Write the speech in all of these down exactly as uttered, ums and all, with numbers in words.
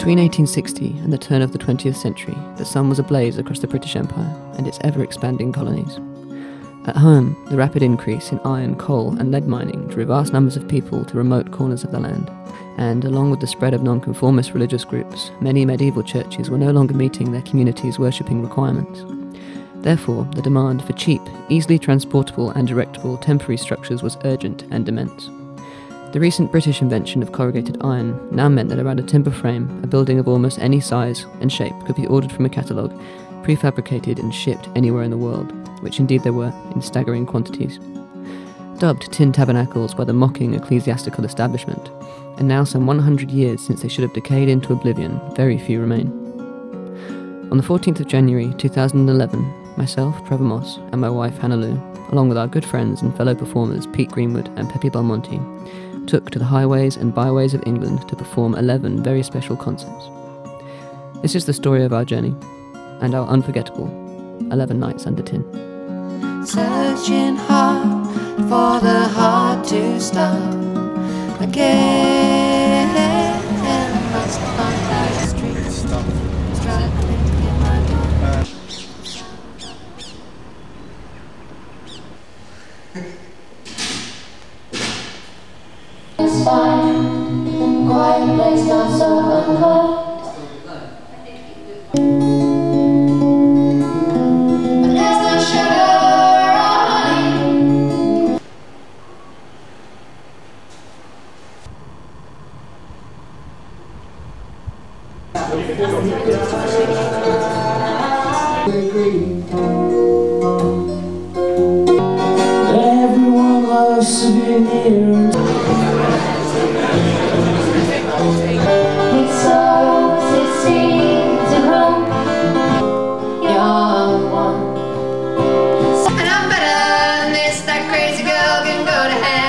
Between eighteen sixty and the turn of the twentieth century, the sun was ablaze across the British Empire and its ever-expanding colonies. At home, the rapid increase in iron, coal and lead mining drew vast numbers of people to remote corners of the land, and along with the spread of nonconformist religious groups, many medieval churches were no longer meeting their community's worshipping requirements. Therefore, the demand for cheap, easily transportable and erectable temporary structures was urgent and immense. The recent British invention of corrugated iron now meant that around a timber frame, a building of almost any size and shape could be ordered from a catalogue, prefabricated and shipped anywhere in the world, which indeed there were, in staggering quantities. Dubbed tin tabernacles by the mocking ecclesiastical establishment, and now some one hundred years since they should have decayed into oblivion, very few remain. On the fourteenth of January two thousand eleven, myself, Trevor Moss, and my wife Hannah-Lou, along with our good friends and fellow performers Pete Greenwood and Pepe Belmonte, took to the highways and byways of England to perform eleven very special concerts. This is the story of our journey, and our unforgettable eleven nights under tin. Searching hard for the heart to stop again. Must find the streets, struggling in my mind. It's fine, quiet place, not so uncut. Everyone loves to be near. It's so it seems at home. You're one, and I'm better than this. That crazy girl can go to hell.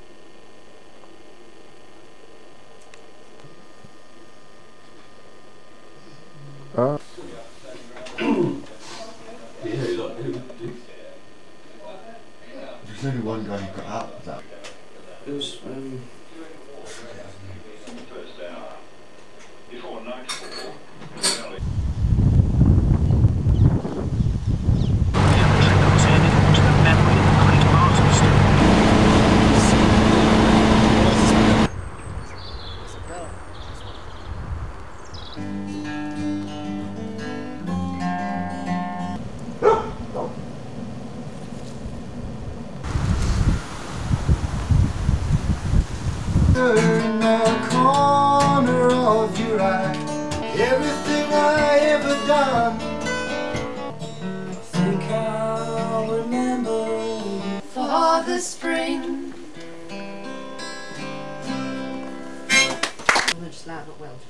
Uh. There's only one guy who got out of that. It was, um... In the corner of your eye, everything I ever done, I think I'll remember For the spring. Just loud, not well.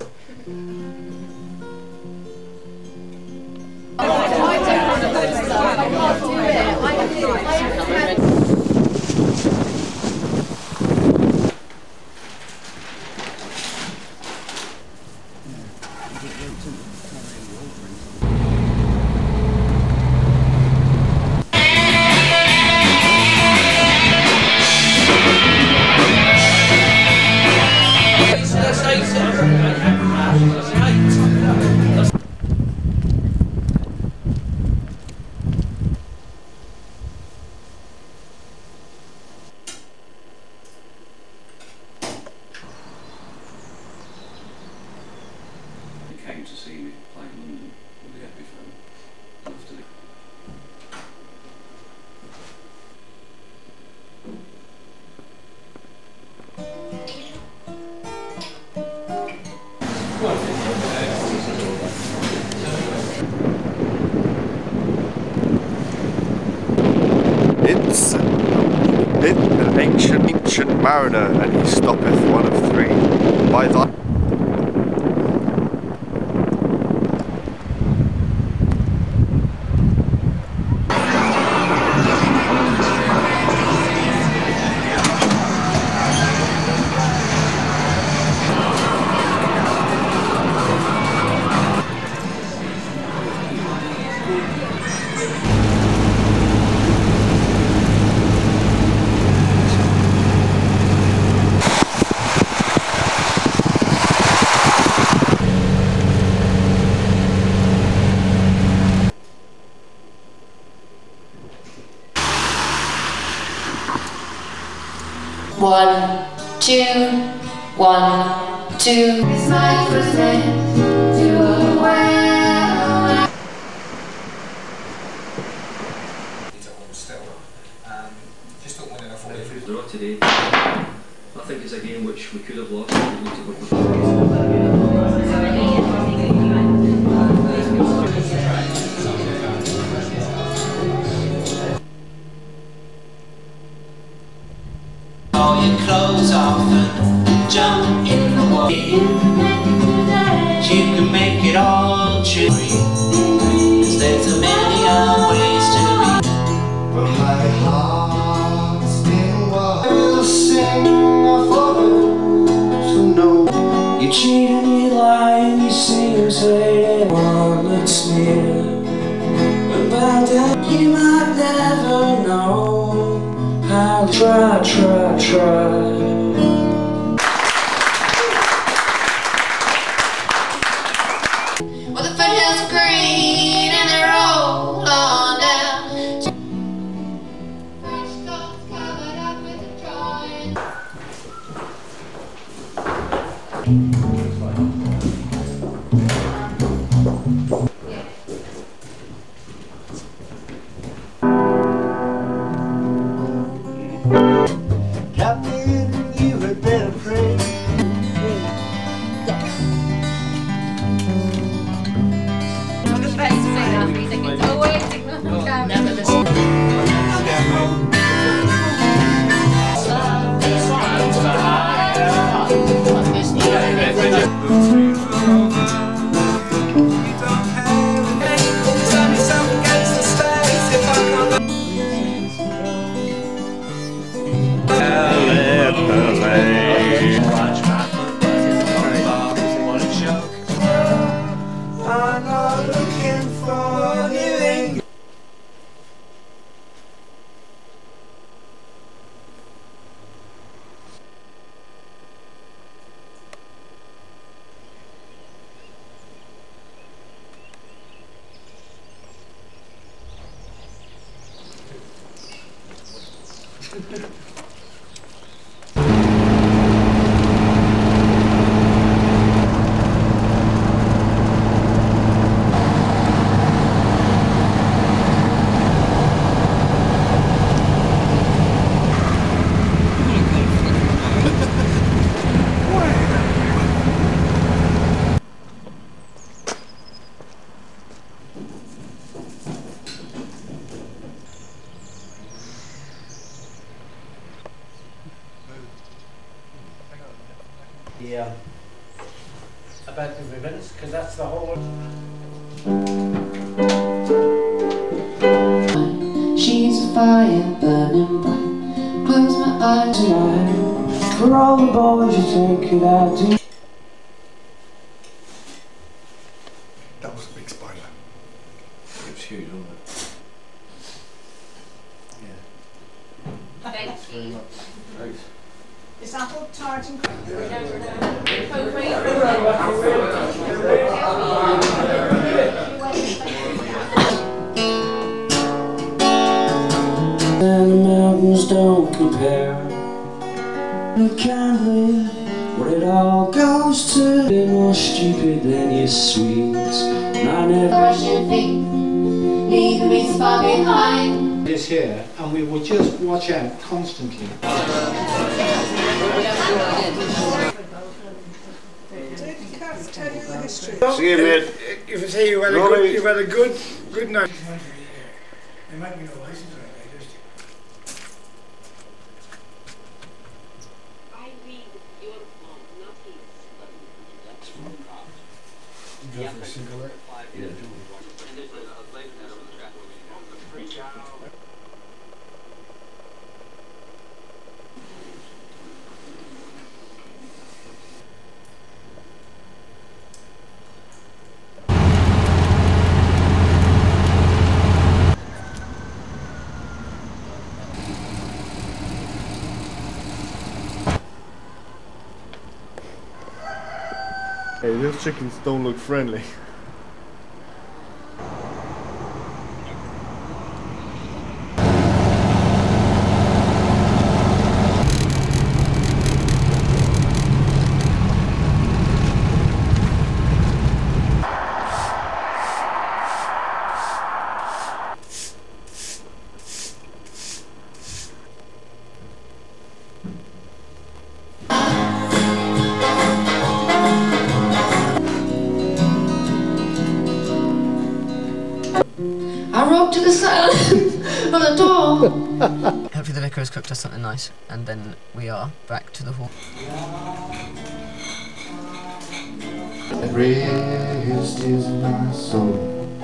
came to see me play in London with the Pepe film after the it's it, an ancient, ancient mariner, and he stoppeth one of three. By thy One, two, one, two. This night was meant to well. Need to hold still. Um, just don't want enough of it. Draw today. I think it's a game which we could have lost. We need to go all your clothes off and jump in the water. You can make it all true. 'Cause there's a million ways to be. But my heart's still wild. I'll sing for those who know. You cheat and you lie and you sing and say one looks near. But then you might never know. I'll try, try, try. Well, the foothills are green and they roll on down. Fresh stones covered up with the drawing. Captain, you had better pray. I'm not looking for you. Yeah. About the ribbons, because that's the whole. She's a fire burning bright. Close my eyes tonight. For all the boys you think could I do. That was a big spoiler. It was huge, wasn't it? Thank you. Thanks. Is apple tart and And the mountains don't compare. I can't live what it all goes to. You're more stupid than you're sweet. And I never Russian feet, leave me far behind. this here, and we will just watch out constantly. See you, mate. If it's here, you've had a Robbie. good, you've had a good, good night. There might be no license on it, just. I read your palm, not his. You go for a single work. Yeah. Hey, those chickens don't look friendly. walk to the side of the door. Hopefully the vicar has cooked us something nice, and then we are back to the hall. Rest is my soul.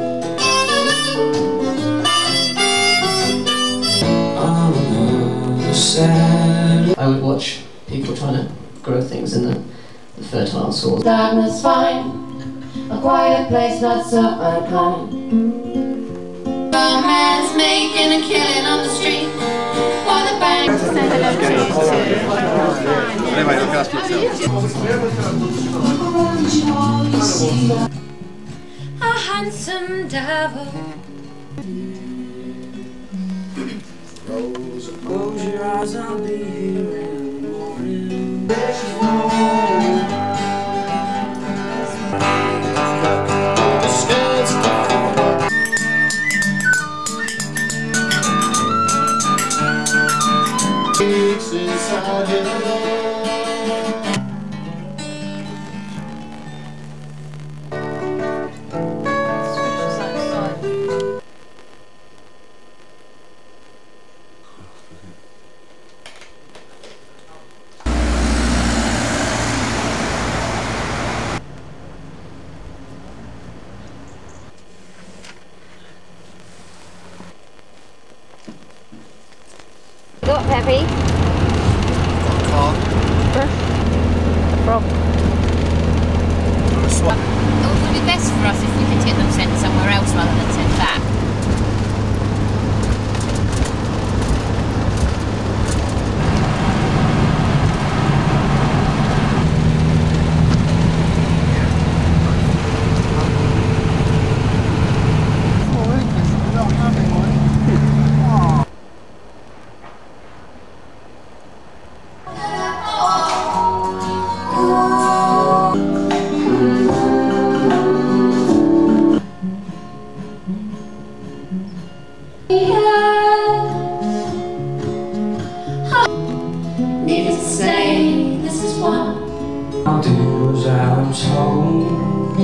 On the side. I would watch people trying to grow things in the, the fertile soil. Darkness fine, a quiet place not so unkind. A man's making a killing on the street, or the bank. Anyway, look after yourself. A handsome devil. Close your eyes, I'll be here in the morning. Inside your Got Pepe. Car. From. Swap. It would be best for us if we could get them sent somewhere else rather than sent back. Needless to say, this is one. I'll do as I'm told.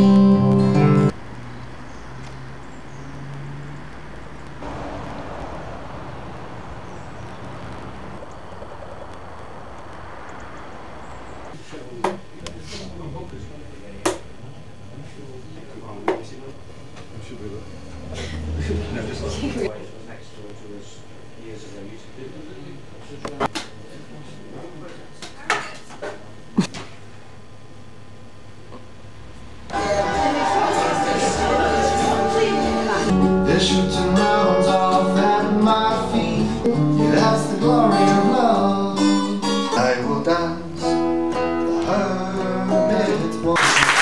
They're shooting rounds off at my feet. Yeah, that's the glory of love. I will dance the hermit walk.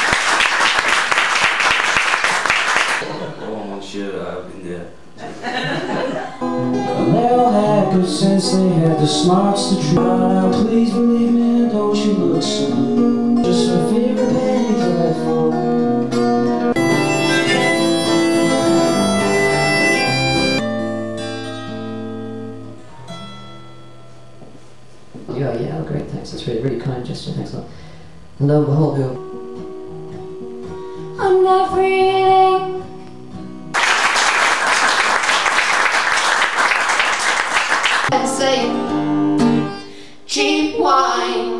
Oh, shit, I've been there. They all had good sense, they had the smarts to try. Now please believe me, don't you look so blue. Just a favorite penny dreadful. Yeah, yeah, oh, great, thanks. That's really, really kind gesture. Thanks a lot. And lo and behold, we'll I'm not breathing. And say, cheap wine.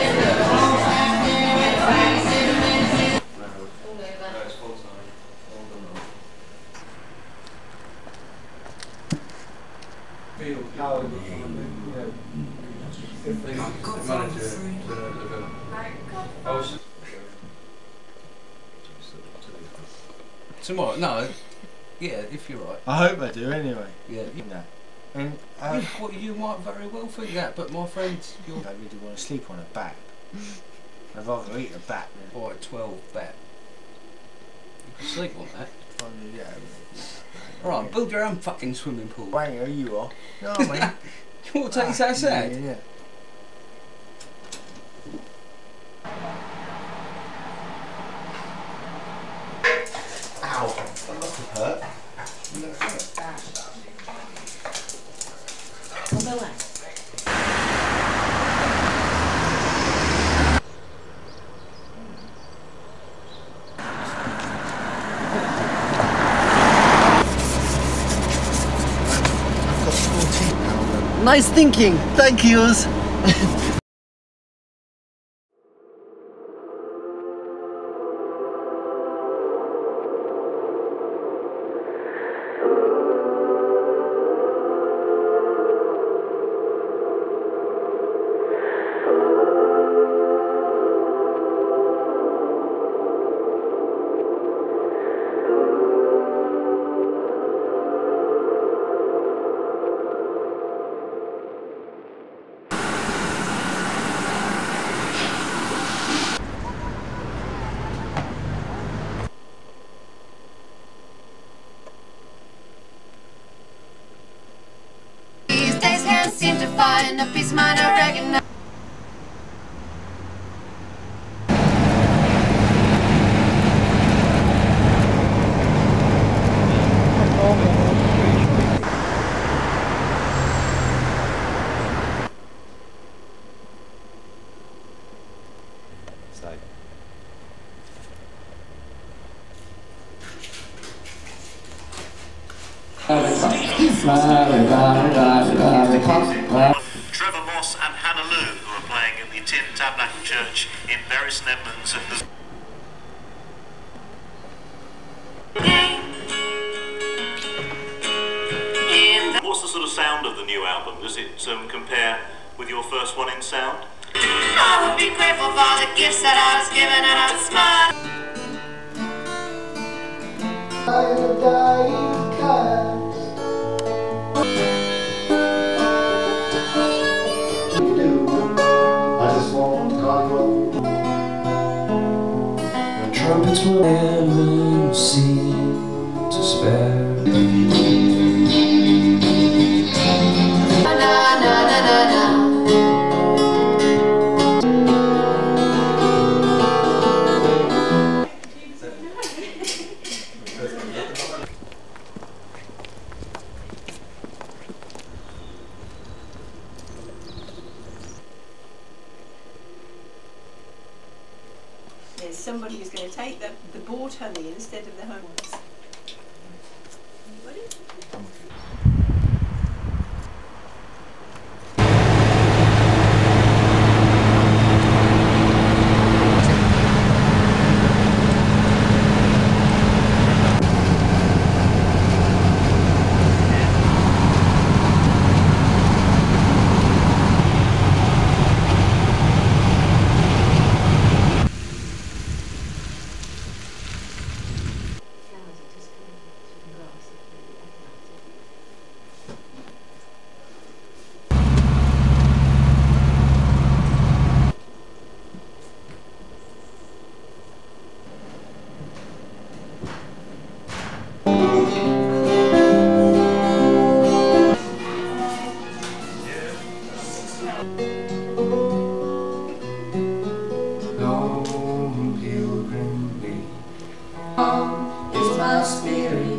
Tomorrow? No. Yeah, if you're right. I hope I do anyway. Yeah. You, No. And uh, you, well, you might very well think that, but my friend, you're... I really want to sleep on a bat. I'd rather eat a bat than... Or a twelve bat. You can sleep on that. Oh, yeah. Alright, build your own fucking swimming pool. Wanger, you are. You know what I mean? You want to take us outside? Yeah, yeah. Ow! That must have hurt. We'll go away. Nice thinking. Thank yous. Seem to find a peace mind I recognize. Stay. Trevor Moss and Hannah-Lou, who are playing in the Tin Tabernacle Church in Bury St Edmunds. What's the sort of sound of the new album? Does it um, compare with your first one in sound? I would be grateful for the gifts that I was given, and I would smile. I'm dying cast. I just want to call you up. The trumpets will never seem to spare. Na na na na na. There's somebody who's going to take the, the bought honey instead of the homeless. Anybody? Is my spirit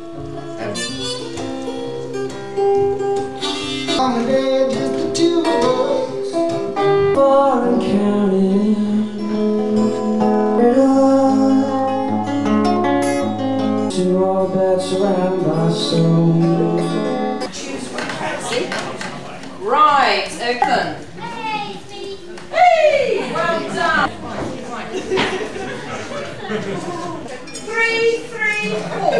on the day just the two of us, far and counting to all that surround my soul. Right, open. Hey, well done. Three, three, four.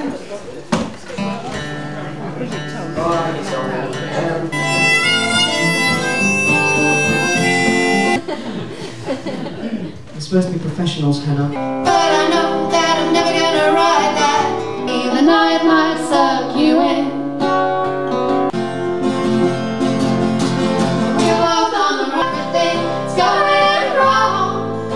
We're supposed to be professionals, Hannah. But I know that I'm never gonna ride that. The night might suck you in. You walk on the road, everything's going wrong.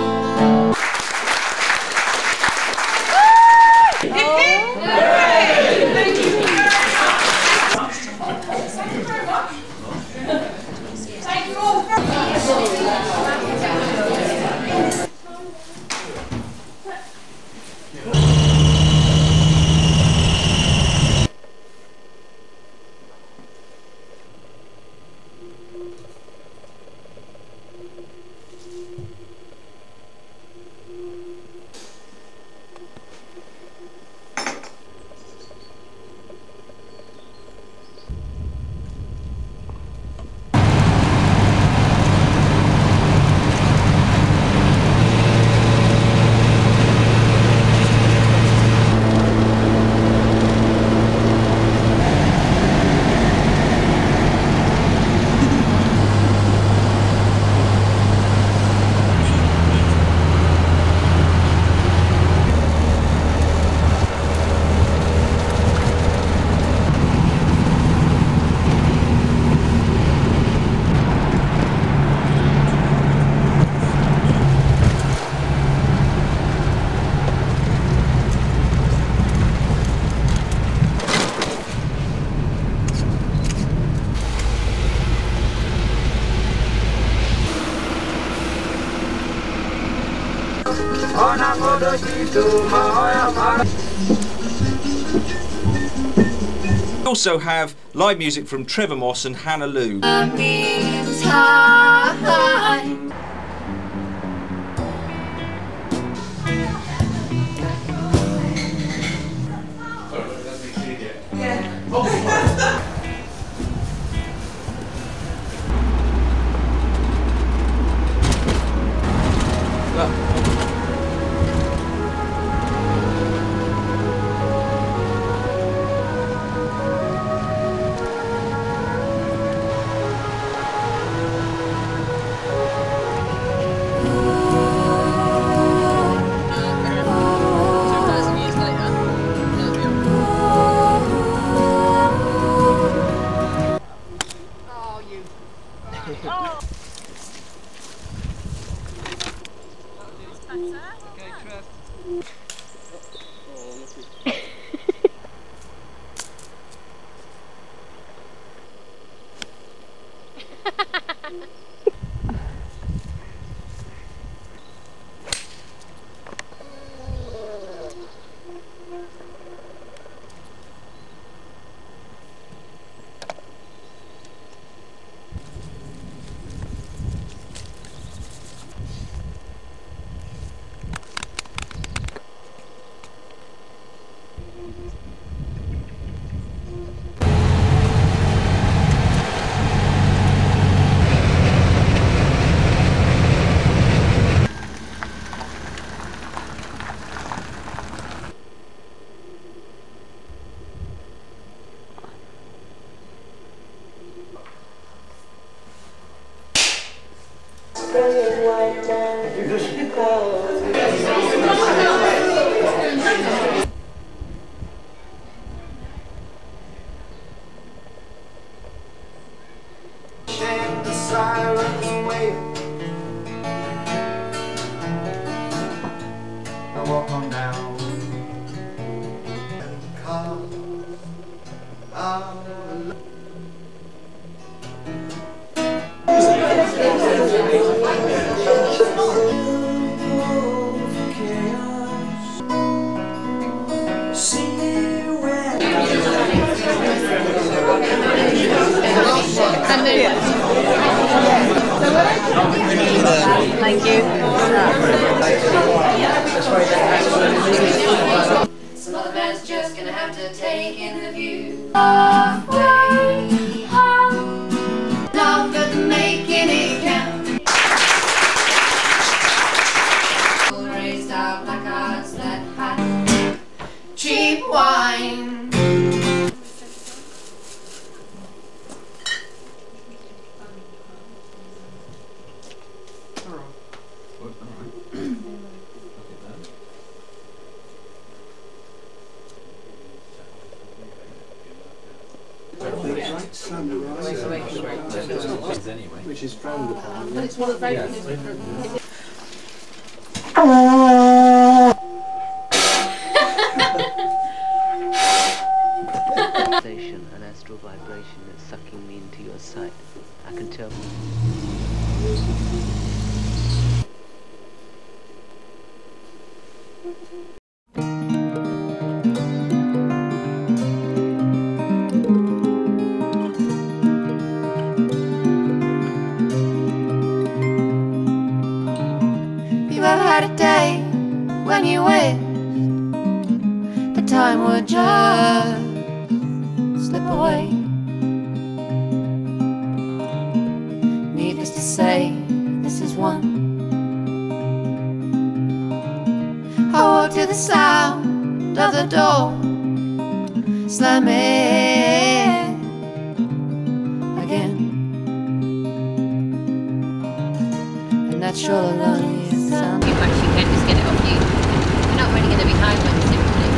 Hip hip! Hooray! Thank you very much. Thank you very much. Thank you all very much. We also have live music from Trevor Moss and Hannah-Lou. Thank you. Some other man's just gonna have to take in the view. Halfway home, longer than making it count. Raised our placards that had cheap wine. Which is frowned upon. But it's one of the very An astral vibration that's sucking me into your sight. I can tell. You ever had a day when you wish the time would just slip away? Needless to say, this is one. I walk to the sound of the door slamming again, and that sure alone is sound. You actually can just get it off you. You're not really going to be high when it's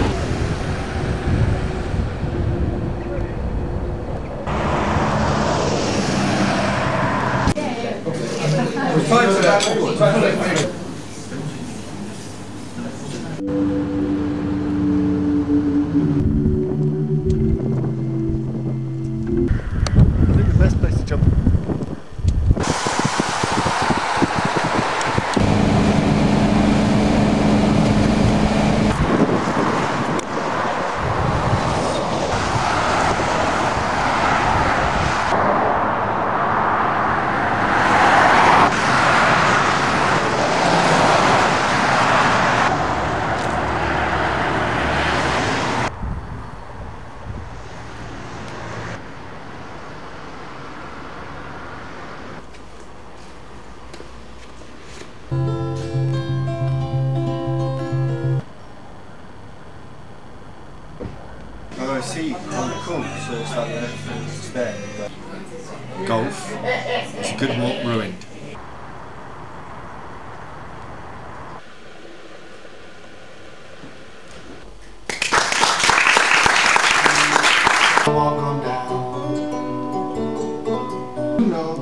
I think the best place to jump. golf. It's a good walk ruined. Walk on down. You know,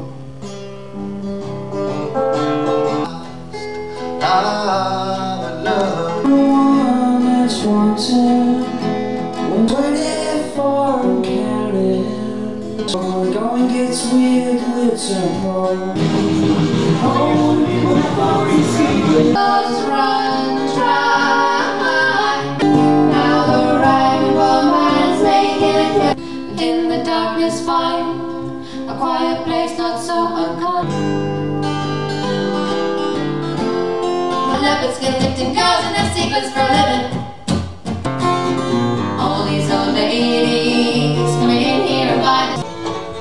I love one that's wanted when twenty-four and counting. So the going gets weird with some home. Just run dry. Now the rag and bone man's making a kill. In the darkness find a quiet place not so uncut. The leopards get lifting girls and their secrets for a living. All these old ladies coming in here and by the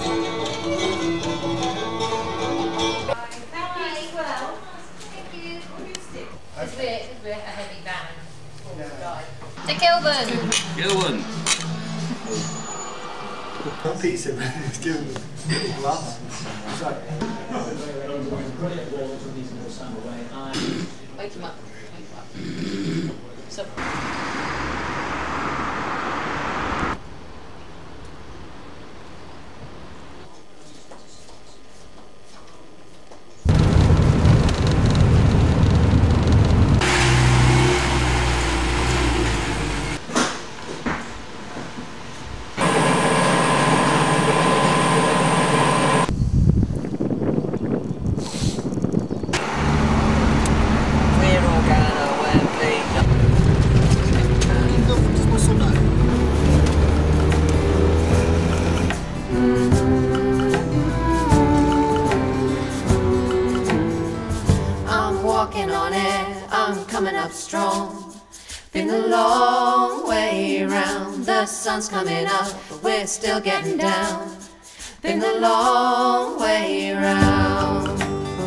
To Kilburn. Kilburn. Pizza, man. It's given me glass. Sorry. Wake him up. Wake him up. So. walking on air, I'm coming up strong. Been a long way round, the sun's coming up, but we're still getting down. Been a long way round.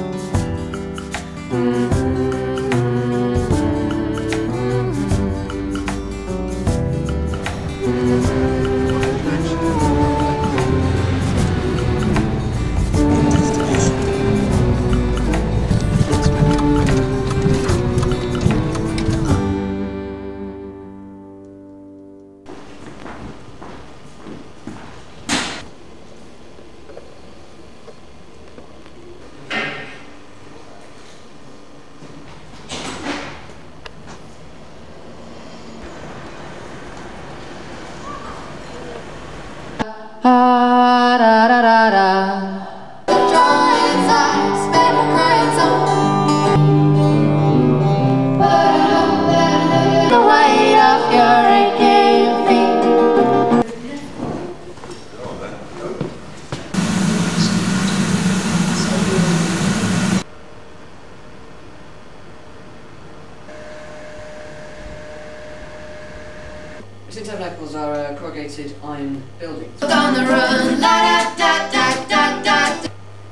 Ah, da, da, da, da. The giant's eyes, spinning crying song. The weight of your aching feet. Missing tabernacles are uh, corrugated iron buildings. On the run, la da da da da da.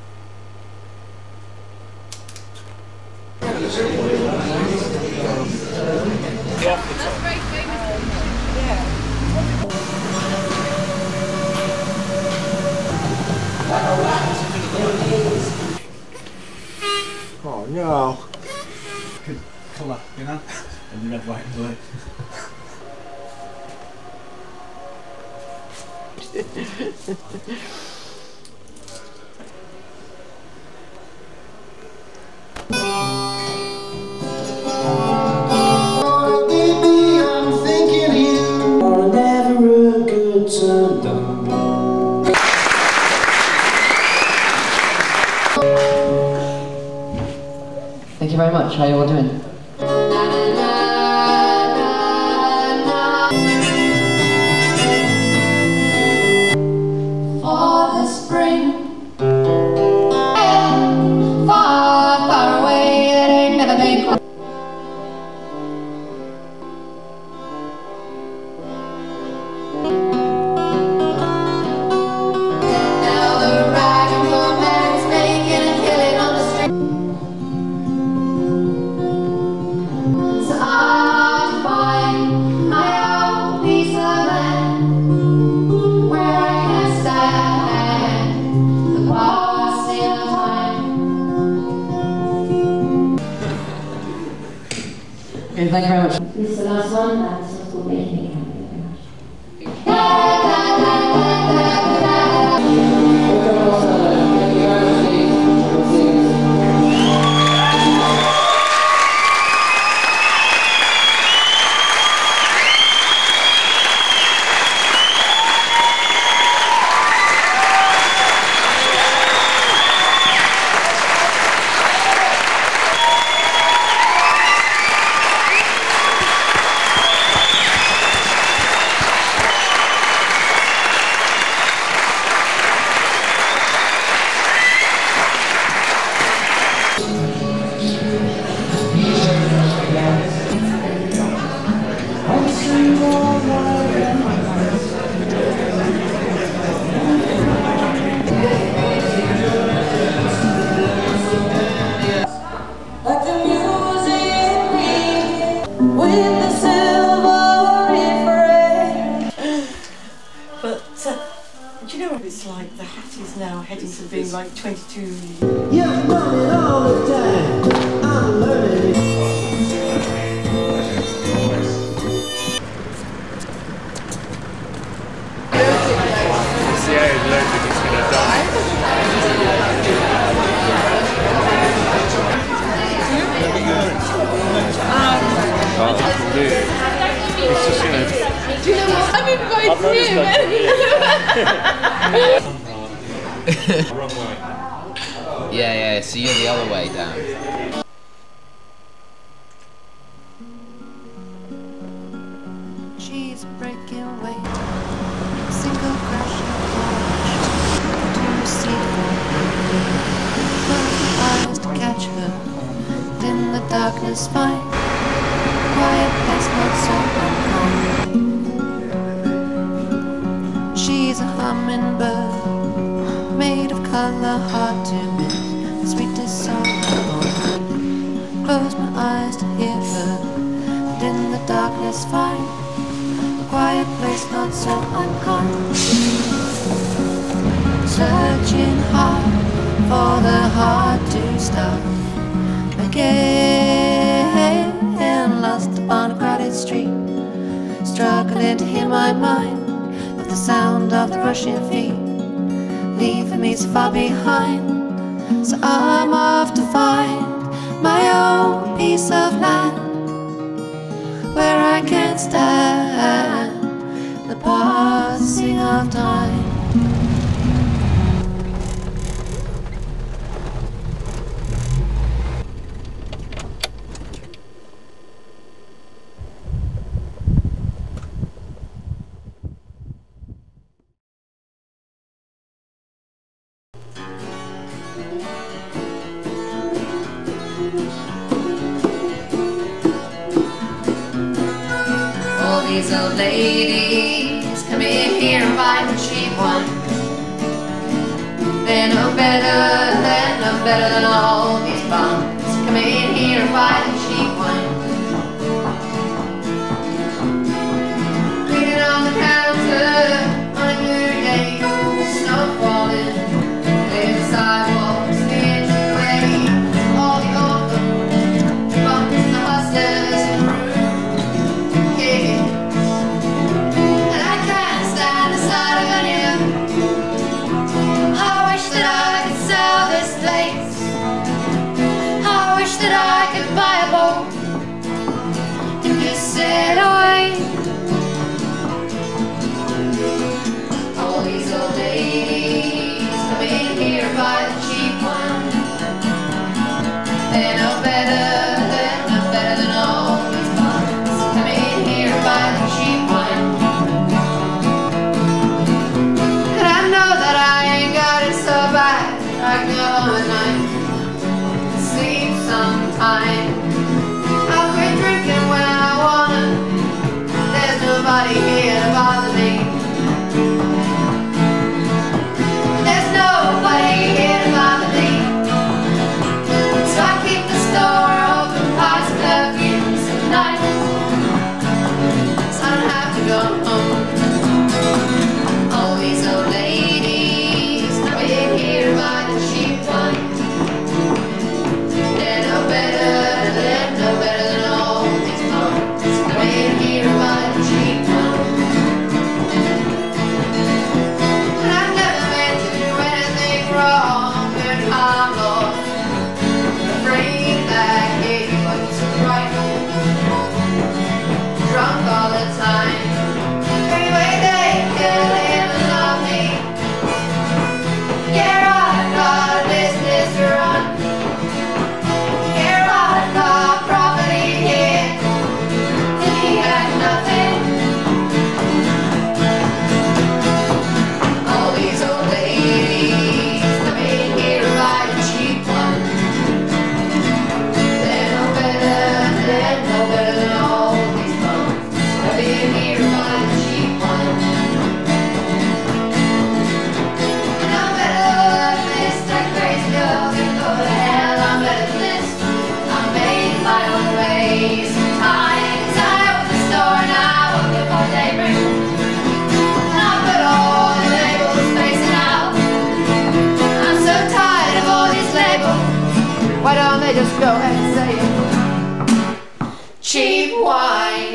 Oh no. Good colour, you know? And the red, white and blue. Baby, I'm thinking you are never a good time done. Thank you very much. How are you all doing? For the spring, far, far away, that ain't never been close. Now the rag and bone man's making a killing on the street. Thank you very much. This is the last one, and this one's called Making It Count. It's like the hat is now heading to being like twenty-two. Yeah, I'm learning all the time. I'm learning. See how he's learning he's going to die. He's just going to... Do you know what? I'm inviting him. Wrong way. Yeah, yeah, so you're the other way down. She's breaking away. Single crashing launch to receive her. Eyes to catch her. In the darkness find quiet place not so uncommon. She's a hummingbird made of color, hard to miss, sweetest song of close my eyes to hear her, and in the darkness find a quiet place not so uncommon. Searching hard for the heart to stop again, lost upon a crowded street, struggling to hear my mind with the sound of the rushing feet, leaving me so far behind. So I'm off to find my own piece of land where I can stand the passing of time. All these old ladies come in here and buy the cheap one. They're no better, they're no better than all these bums. Come in here and buy the cheap one. Cleaning on the counter on a good day, snow falling, clear the sidewalks, clear the way. All the old bums, the hustlers, and the rude kids. And I can't stand the sight of any of them. I wish that I could sell this place. I wish that I could buy a boat and just sail away. All these old ladies come in here and buy the cheap one. They're no better, they're no better than all these bums. Come in here and buy the cheap one. And I know that I ain't got it so bad. I can go home at night, sleep sometime. I'll quit drinking when I wanna. There's nobody here to bother me. There's nobody here to bother me. So I keep the store open, past perfumes and nights, so I don't have to go home. All these old ladies come in here to buy the cheap one. They're no better, they're no better than all these bums. iron harmless, afraid that he was right, drunk all the time. Anyway, they kill him and love me. Yeah, I've got a business to run. Yeah, I've got property here. And he had nothing. All these old ladies come in here to buy a cheap one. They're no better, they're no better than all these bums. Come in here to buy a cheap one. And I'm better than this, that crazy girl can go to hell. I'm better than this. I made my own way. Sometimes I open the store and I woke up all daybreak. And I put all the labels facing out. I'm so tired of all these labels. Why don't they just go ahead and say it? Cheap wine.